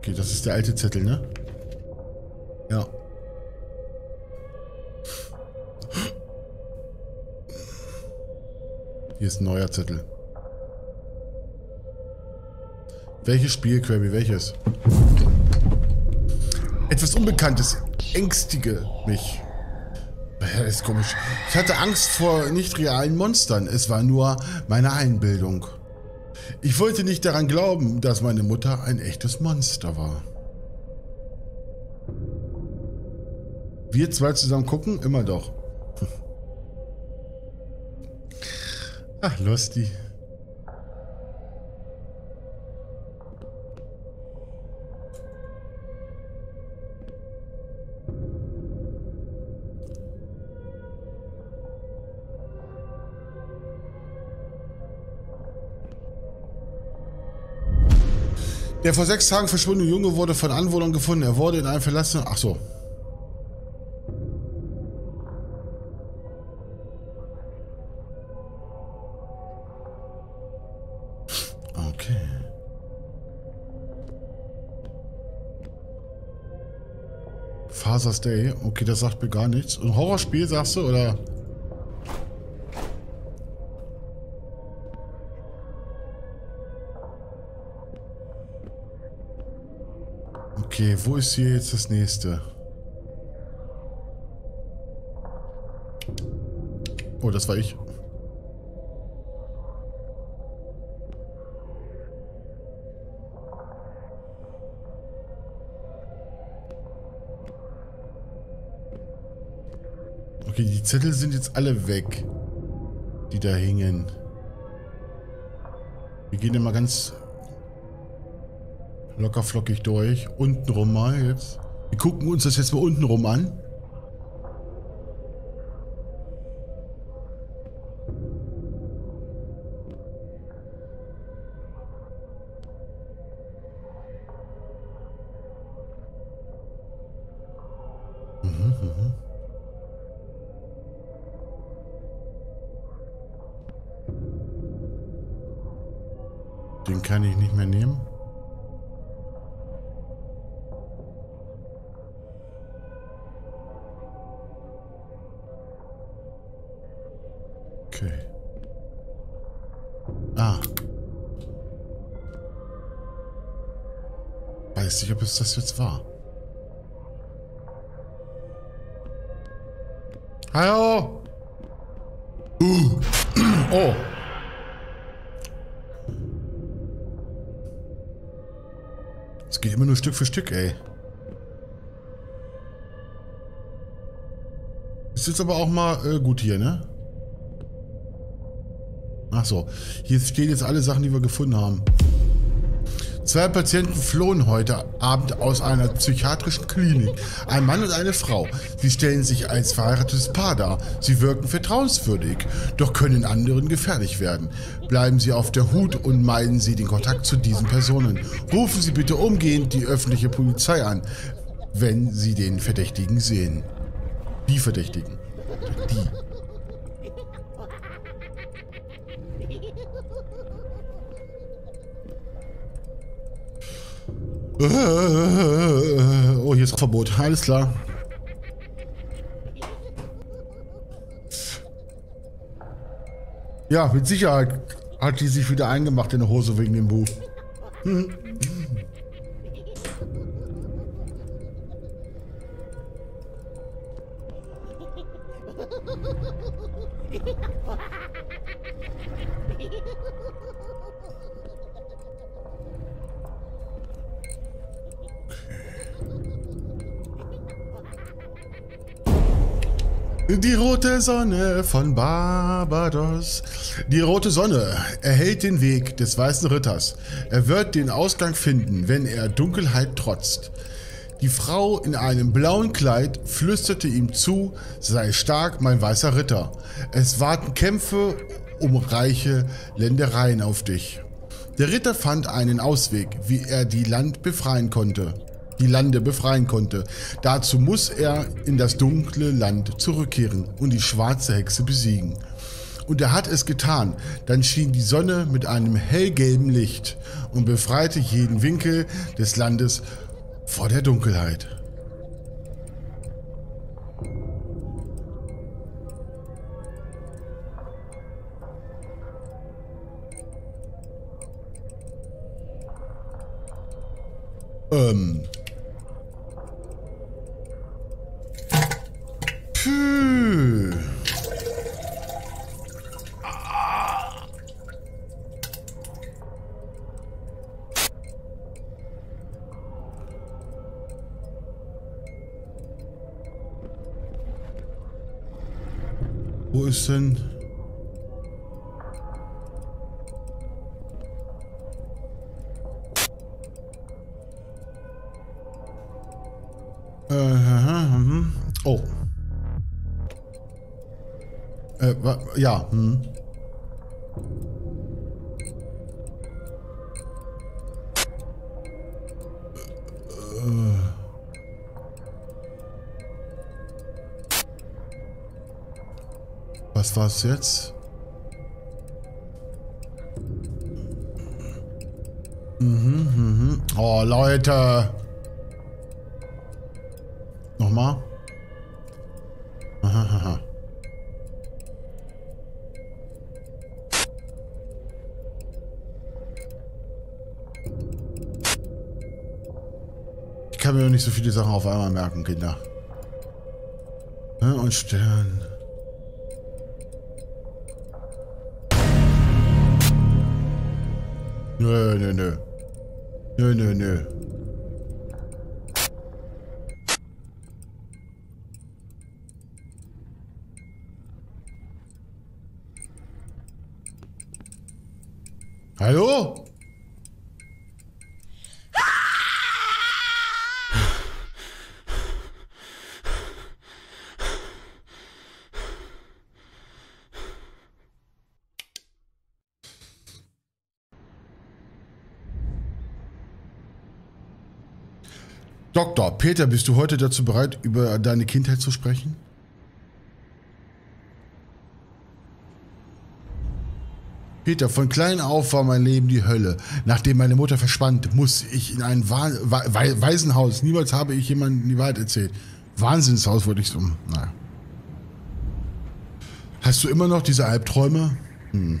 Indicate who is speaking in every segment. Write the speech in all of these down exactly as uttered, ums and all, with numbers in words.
Speaker 1: Okay, das ist der alte Zettel, ne? Ja. Hier ist ein neuer Zettel. Welches Spiel, Krabby? Welches? Etwas Unbekanntes. Ängstige mich. Das ist komisch. Ich hatte Angst vor nicht realen Monstern. Es war nur meine Einbildung. Ich wollte nicht daran glauben, dass meine Mutter ein echtes Monster war. Wir zwei zusammen gucken? Immer doch. Ach, lustig. Der vor sechs Tagen verschwundene Junge wurde von Anwohnern gefunden. Er wurde in einem verlassenen... Ach so. Okay. Father's Day. Okay, das sagt mir gar nichts. Ein Horrorspiel, sagst du, oder... Okay, wo ist hier jetzt das nächste? Oh, das war ich. Okay, die Zettel sind jetzt alle weg, die da hingen. Wir gehen immer ganz... locker flockig durch. Unten rum mal jetzt. Wir gucken uns das jetzt mal unten rum an. Mhm, mhm. Den kann ich nicht mehr nehmen. Okay. Ah. Weiß nicht, ob es das jetzt war. Hallo? Uh. Oh. Es geht immer nur Stück für Stück, ey. Ist jetzt aber auch mal äh, gut hier, ne? Ach so, hier stehen jetzt alle Sachen, die wir gefunden haben. Zwei Patienten flohen heute Abend aus einer psychiatrischen Klinik. Ein Mann und eine Frau. Sie stellen sich als verheiratetes Paar dar. Sie wirken vertrauenswürdig, doch können anderen gefährlich werden. Bleiben Sie auf der Hut und meiden Sie den Kontakt zu diesen Personen. Rufen Sie bitte umgehend die öffentliche Polizei an, wenn Sie den Verdächtigen sehen. Die Verdächtigen. Die. Oh, hier ist Verbot. Alles klar. Ja, mit Sicherheit hat die sich wieder eingemacht in der Hose wegen dem Buch. Hm. Die rote Sonne von Barbados. Die rote Sonne erhält den Weg des weißen Ritters. Er wird den Ausgang finden, wenn er Dunkelheit trotzt. Die Frau in einem blauen Kleid flüsterte ihm zu, sei stark, mein weißer Ritter. Es warten Kämpfe um reiche Ländereien auf dich. Der Ritter fand einen Ausweg, wie er die Land befreien konnte. die Lande befreien konnte. Dazu muss er in das dunkle Land zurückkehren und die schwarze Hexe besiegen. Und er hat es getan. Dann schien die Sonne mit einem hellgelben Licht und befreite jeden Winkel des Landes vor der Dunkelheit. Ähm. Puh. Wo ist denn... Äh, oh. Äh, ja, hm. Was war's jetzt? Mhm, mhm. Oh, Leute. Nochmal. Aha, aha. Ich kann mir noch nicht so viele Sachen auf einmal merken, Kinder. Und Stern. Nö, nö, nö. Nö, nö, nö. Hallo? Doktor, Peter, bist du heute dazu bereit, über deine Kindheit zu sprechen? Peter, von klein auf war mein Leben die Hölle. Nachdem meine Mutter verschwand, musste ich in ein Wa Wa Waisenhaus. Niemals habe ich jemandem die Wahrheit erzählt. Wahnsinnshaus würde ich so... Naja. Hast du immer noch diese Albträume? Hm.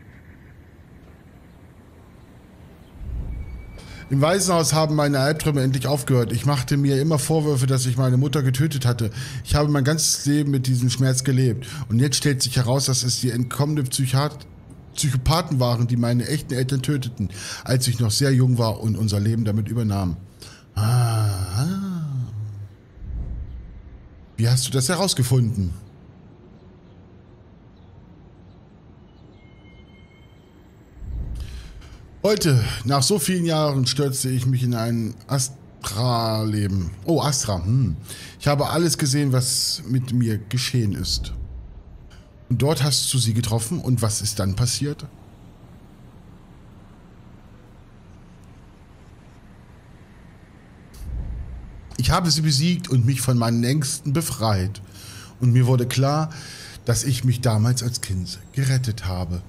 Speaker 1: Im Waisenhaus haben meine Albträume endlich aufgehört. Ich machte mir immer Vorwürfe, dass ich meine Mutter getötet hatte. Ich habe mein ganzes Leben mit diesem Schmerz gelebt. Und jetzt stellt sich heraus, dass es die entkommene Psychiat Psychopathen waren, die meine echten Eltern töteten, als ich noch sehr jung war und unser Leben damit übernahmen. Ah. Wie hast du das herausgefunden? Heute, nach so vielen Jahren, stürzte ich mich in ein Astra-Leben. Oh, Astra. Hm. Ich habe alles gesehen, was mit mir geschehen ist. Und dort hast du sie getroffen. Und was ist dann passiert? Ich habe sie besiegt und mich von meinen Ängsten befreit. Und mir wurde klar, dass ich mich damals als Kind gerettet habe.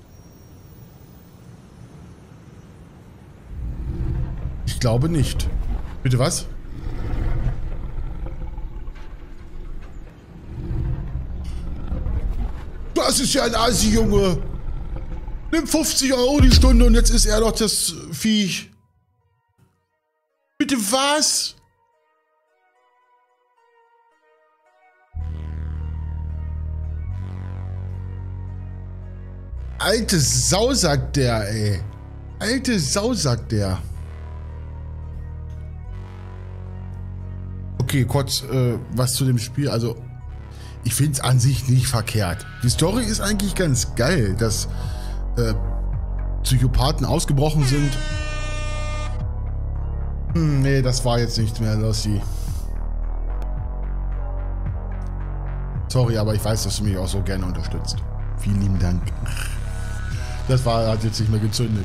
Speaker 1: Ich glaube nicht. Bitte was? Das ist ja ein Assi, Junge. Nimm fünfzig Euro die Stunde und jetzt ist er doch das Viech. Bitte was? Alte Sau, sagt der, ey. Alte Sau, sagt der. Okay, kurz äh, was zu dem Spiel. Also, ich finde es an sich nicht verkehrt. Die Story ist eigentlich ganz geil, dass äh, Psychopathen ausgebrochen sind. Hm, nee, das war jetzt nichts mehr, Lossi. Sorry, aber ich weiß, dass du mich auch so gerne unterstützt. Vielen lieben Dank. Das war, hat jetzt nicht mehr gezündet.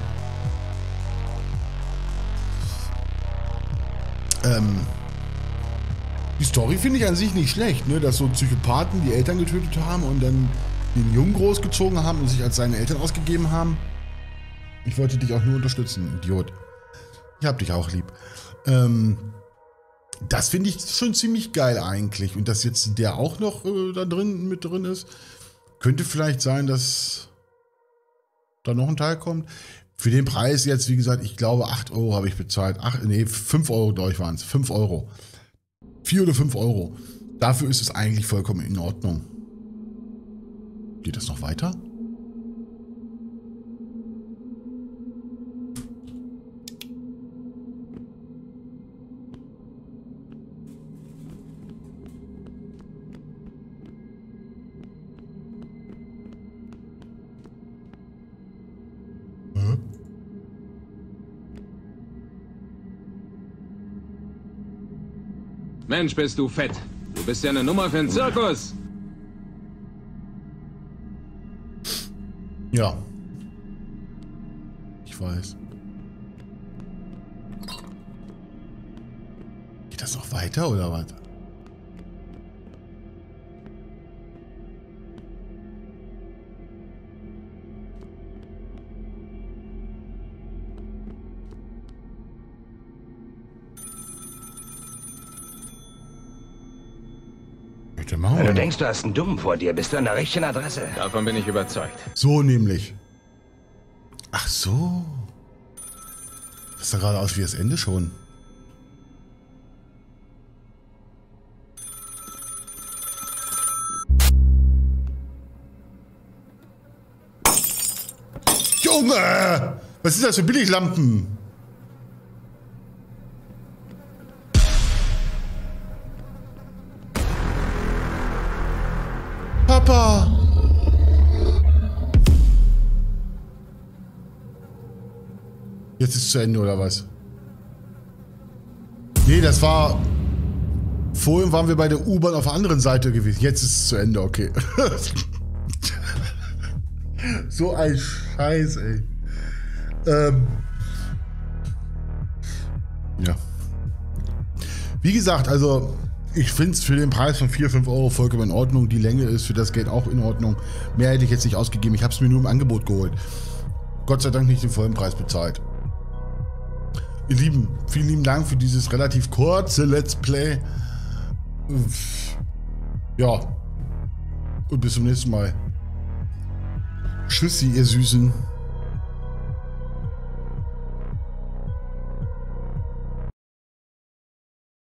Speaker 1: Ähm... Die Story finde ich an sich nicht schlecht, ne? Dass so Psychopathen die Eltern getötet haben und dann den Jungen großgezogen haben und sich als seine Eltern ausgegeben haben. Ich wollte dich auch nur unterstützen, Idiot. Ich hab dich auch lieb. Ähm, das finde ich schon ziemlich geil eigentlich. Und dass jetzt der auch noch äh, da drin mit drin ist, könnte vielleicht sein, dass da noch ein Teil kommt. Für den Preis jetzt, wie gesagt, ich glaube acht Euro habe ich bezahlt. Ach, nee, fünf Euro, glaube ich, waren es. fünf Euro. vier oder fünf Euro. Dafür ist es eigentlich vollkommen in Ordnung. Geht das noch weiter? Hm?
Speaker 2: Mensch, bist du fett. Du bist ja eine Nummer für den Zirkus.
Speaker 1: Ja. Ich weiß. Geht das noch weiter oder was?
Speaker 3: Wenn du denkst, du hast einen Dummen vor dir, bist du an der richtigen Adresse.
Speaker 2: Davon bin ich überzeugt.
Speaker 1: So nämlich. Ach so. Das sah gerade aus wie das Ende schon. Junge! Was ist das für Billiglampen? Papa! Jetzt ist es zu Ende, oder was? Nee, das war... Vorhin waren wir bei der U-Bahn auf der anderen Seite gewesen. Jetzt ist es zu Ende, okay. So ein Scheiß, ey. Ähm... Ja. Wie gesagt, also... Ich finde es für den Preis von vier, fünf Euro vollkommen in Ordnung. Die Länge ist für das Geld auch in Ordnung. Mehr hätte ich jetzt nicht ausgegeben. Ich habe es mir nur im Angebot geholt. Gott sei Dank nicht den vollen Preis bezahlt. Ihr Lieben, vielen lieben Dank für dieses relativ kurze Let's Play. Ja. Und bis zum nächsten Mal. Tschüssi, ihr Süßen.